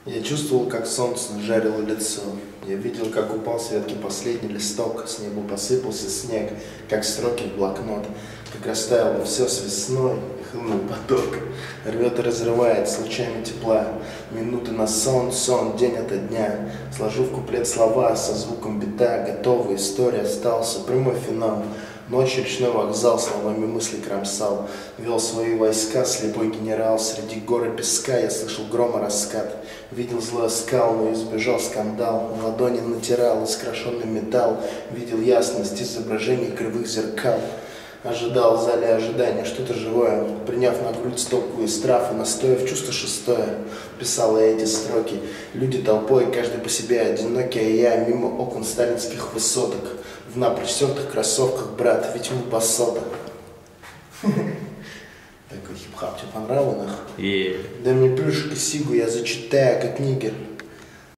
Я чувствовал, как солнце жарило лицо. Я видел, как упал с ветки последний листок, с неба посыпался снег, как строки в блокнот, как растаяло все с весной, хлынул поток, рвет и разрывает с лучами тепла, минуты на сон, сон, день ото дня. Сложу в куплет слова со звуком бита, готовая история остался, прямой финал. Ночью речной вокзал словами мысли кромсал. Вел свои войска слепой генерал. Среди гор и песка я слышал грома раскат. Видел злой оскал, но избежал скандал. На ладони натирал искрошенный металл. Видел ясность изображений кривых зеркал. Ожидал в зале ожидания что-то живое. Приняв на грудь стопку из трав и настоев, чувство шестое. Писал я эти строки. Люди толпой, каждый по себе одинокий, а я мимо окон сталинских высоток. В напрочь стертых кроссовках, брат, ведь мы посота. Такой хип-хап, тебе понравилось? Дай мне плюшек и сигу, я зачитаю, как нигер.